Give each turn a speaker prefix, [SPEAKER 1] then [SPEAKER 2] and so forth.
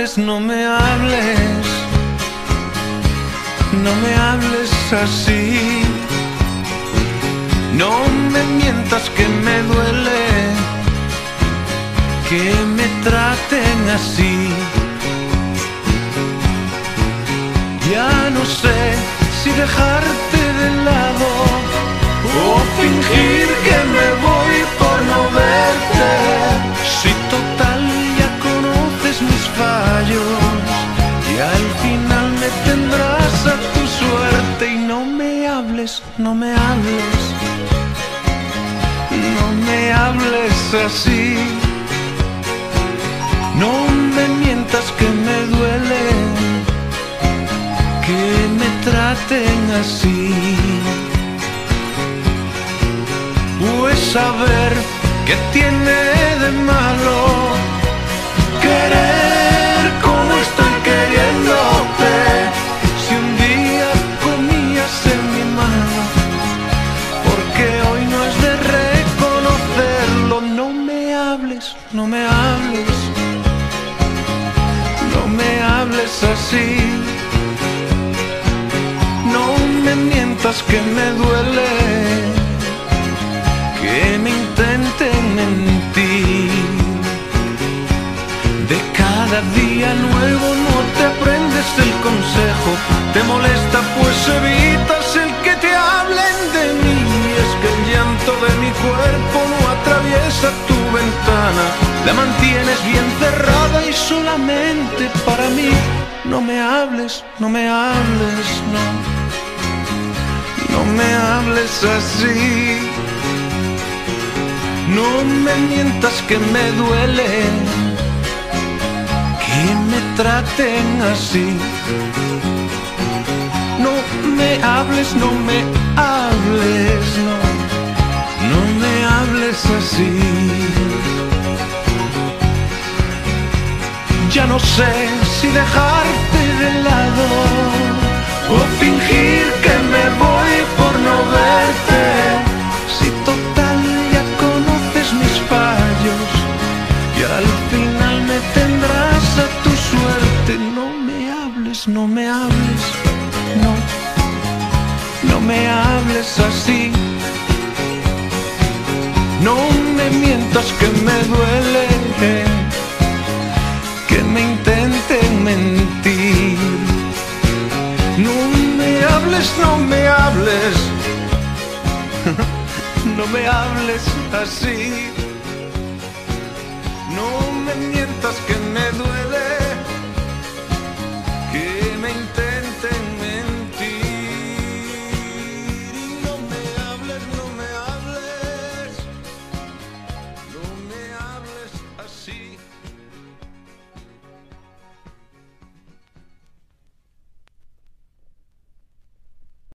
[SPEAKER 1] hables, no me hables, no me hables así. No me mientas que me duele que me traten así. Ya no sé si dejarte de lado o fingir que me voy por no verte. Si total ya conoces mis fallos y al final me tendrás a tu suerte. Y no me hables, no me hables, no me hables así. No me mientas que me duele que me traten así. Pues saber qué tiene de malo querer como estoy queriéndote. Si un día comías en mi mano, porque hoy no es de reconocerlo. No me hables, no me hables, no me hables así. No me mientas que me duele que me intenten mentir. De cada día nuevo no te aprendes el consejo. Te molesta pues evitas el que te hablen de mí. Es que el llanto de mi cuerpo no atraviesa tu ventana. La mantienes bien cerrada y solamente para mí. No me hables, no me hables, no. No me hables así. No me mientas que me duele que me traten así. No me hables, no me hables, no. No me hables así. Ya no sé si dejarte de lado o fingir que me voy por no verte. Si total ya conoces mis fallos y al final me tendrás a tu suerte. No me hables, no me hables, no. No me hables así. No me mientas que me duele que me intenten mentir. No me hables, no me hables, no me hables así. No me mientas que me duele